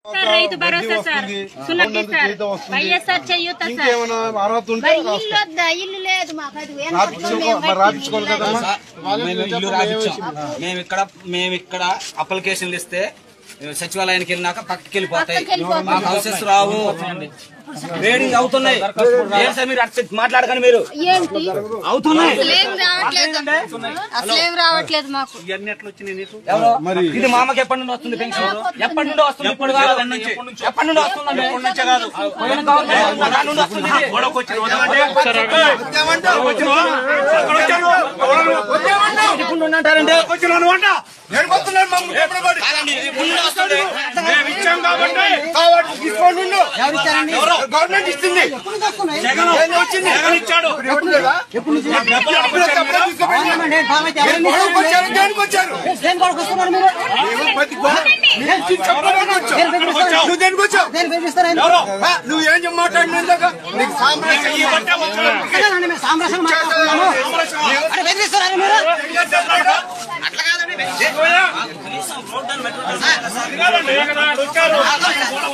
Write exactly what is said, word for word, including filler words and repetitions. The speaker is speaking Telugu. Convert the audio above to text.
రైతు భరోసా సార్, సున్నతి సార్, వైఎస్ఆర్ చేయూత సార్. ఇల్లు లేదు మాకు, మేము ఇక్కడ మేము ఇక్కడ అప్లికేషన్లు ఇస్తే సచివాలయానికి వెళ్ళినాక పక్కకి వెళ్ళిపోతాయి, మాకు హౌసెస్ రావు. రేడింగ్ అవుతున్నాయి మీరు మాట్లాడకండి, మీరు అవుతున్నాయి. రావట్లేదు మాకు. ఇది మా అమ్మకి ఎప్పటి నుండి వస్తుంది పెన్షన్? ఎప్పటి నుండి వస్తుంది? ఇప్పుడు కాదు, ఎప్పటి నుండి వస్తుందండి? అంటారండి గవర్నమెంట్ ఇస్తుంది. జగన్ వచ్చింది, జగన్ ఇచ్చాడు. నువ్వేం మాట్లాడినా నీకు సామ్రాజ్యం అట్లా కాదండి.